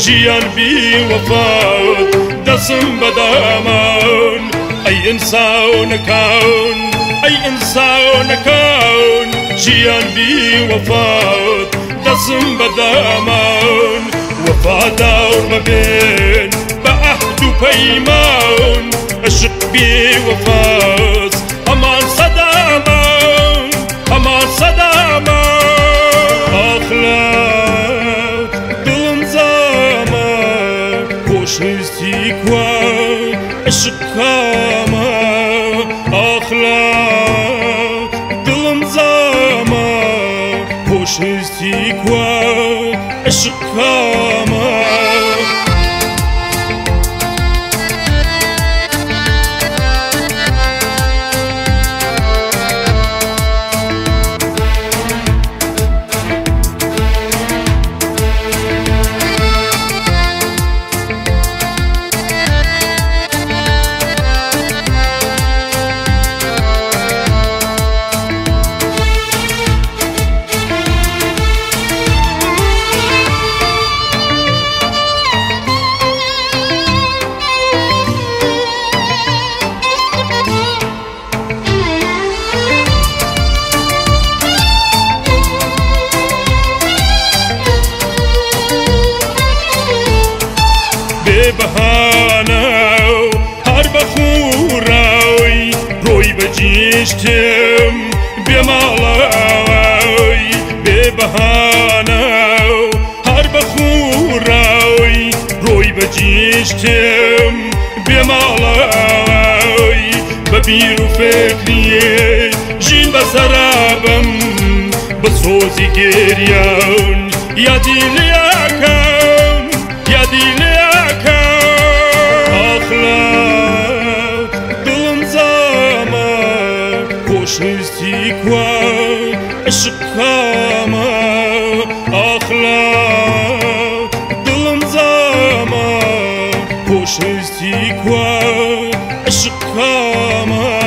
جيان بوفات دسم بدامان أي إنسان كون أي إنسان كون جيان بوفات دسم بدامان وفا داور مبين بعهد وبيمان عشق بوفات أمان صدامان أمان صدامان أخلاق دلم زمان خوش نزدیک و عشق کامان أخلاق دلم زمان خوش نزدیک و عشق کامان بهانه هر بخوراوی روی بجیشتم بمالاوی بهانه هر بخوراوی روی بجیشتم بمالاوی ببیر و فکریه جین بسرابم بسوزی گریان یادی لیاکم یادی لیاکم أخلاق دلم زمان خوش نزدیک و عشق کامان أخلاق دلم زمان خوش نزدیک و عشق کامان